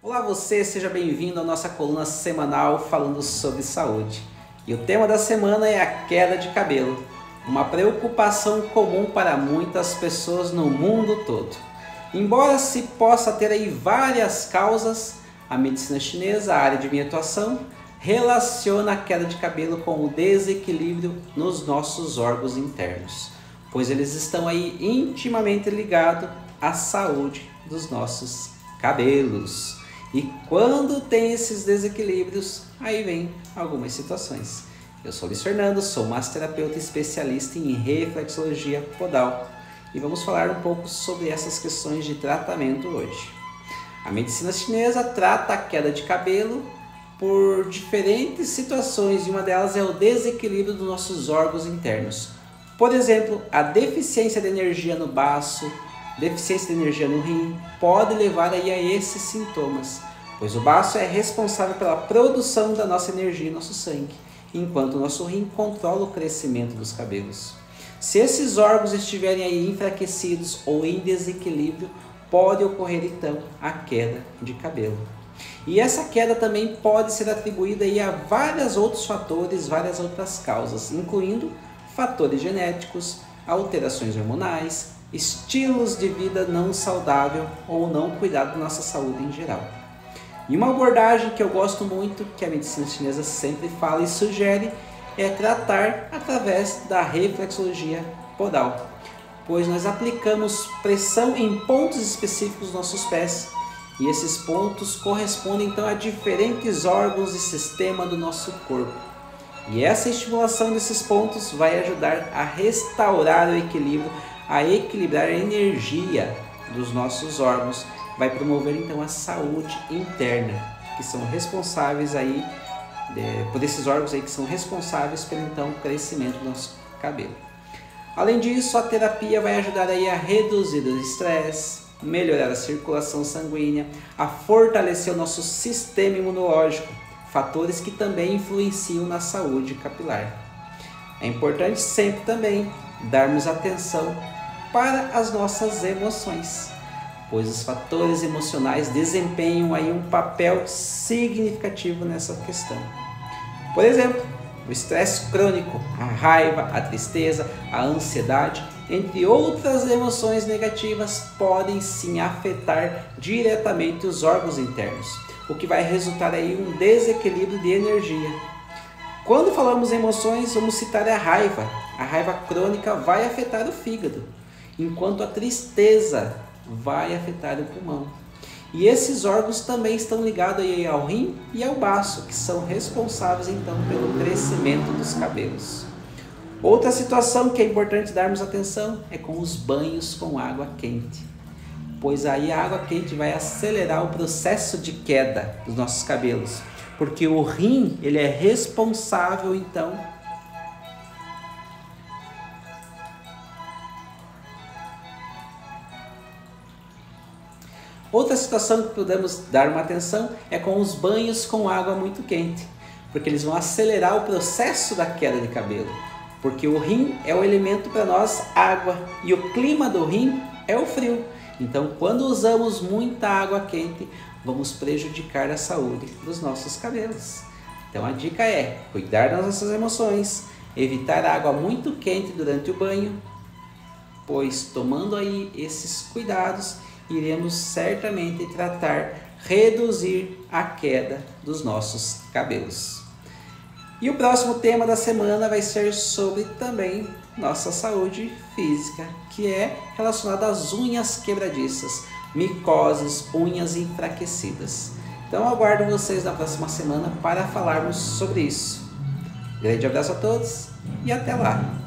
Olá você, seja bem-vindo à nossa coluna semanal falando sobre saúde. E o tema da semana é a queda de cabelo, uma preocupação comum para muitas pessoas no mundo todo. Embora se possa ter aí várias causas, a medicina chinesa, a área de minha atuação, relaciona a queda de cabelo com o desequilíbrio nos nossos órgãos internos, pois eles estão aí intimamente ligados à saúde dos nossos cabelos. E quando tem esses desequilíbrios, aí vem algumas situações. Eu sou Luiz Fernando, sou massoterapeuta especialista em reflexologia podal e vamos falar um pouco sobre essas questões de tratamento hoje. A medicina chinesa trata a queda de cabelo por diferentes situações e uma delas é o desequilíbrio dos nossos órgãos internos. Por exemplo, a deficiência de energia no baço, deficiência de energia no rim pode levar aí a esses sintomas, pois o baço é responsável pela produção da nossa energia e nosso sangue, enquanto o nosso rim controla o crescimento dos cabelos. Se esses órgãos estiverem aí enfraquecidos ou em desequilíbrio, pode ocorrer então a queda de cabelo. E essa queda também pode ser atribuída aí a vários outros fatores, várias outras causas, incluindo fatores genéticos, alterações hormonais, estilos de vida não saudável ou não cuidado da nossa saúde em geral. E uma abordagem que eu gosto muito, que a medicina chinesa sempre fala e sugere, é tratar através da reflexologia podal, pois nós aplicamos pressão em pontos específicos dos nossos pés e esses pontos correspondem então a diferentes órgãos e sistemas do nosso corpo. E essa estimulação desses pontos vai ajudar a restaurar o equilíbrio, a equilibrar a energia dos nossos órgãos, vai promover então a saúde interna, que são responsáveis aí, por esses órgãos aí que são responsáveis pelo então crescimento do nosso cabelo. Além disso, a terapia vai ajudar aí a reduzir o estresse, melhorar a circulação sanguínea, a fortalecer o nosso sistema imunológico, fatores que também influenciam na saúde capilar. É importante sempre também darmos atenção para as nossas emoções, pois os fatores emocionais desempenham aí um papel significativo nessa questão. Por exemplo, o estresse crônico, a raiva, a tristeza, a ansiedade, entre outras emoções negativas, podem sim afetar diretamente os órgãos internos, o que vai resultar aí em um desequilíbrio de energia. Quando falamos em emoções, vamos citar a raiva. A raiva crônica vai afetar o fígado, enquanto a tristeza vai afetar o pulmão. E esses órgãos também estão ligados aí ao rim e ao baço, que são responsáveis então pelo crescimento dos cabelos. Outra situação que é importante darmos atenção é com os banhos com água quente, pois aí a água quente vai acelerar o processo de queda dos nossos cabelos, porque o rim ele é responsável então Outra situação que podemos dar uma atenção é com os banhos com água muito quente, porque eles vão acelerar o processo da queda de cabelo, porque o rim é o elemento para nós água e o clima do rim é o frio. Então, quando usamos muita água quente, vamos prejudicar a saúde dos nossos cabelos. Então, a dica é cuidar das nossas emoções, evitar água muito quente durante o banho, pois tomando aí esses cuidados, iremos certamente reduzir a queda dos nossos cabelos. E o próximo tema da semana vai ser sobre também nossa saúde física, que é relacionada às unhas quebradiças, micoses, unhas enfraquecidas. Então aguardo vocês na próxima semana para falarmos sobre isso. Grande abraço a todos e até lá!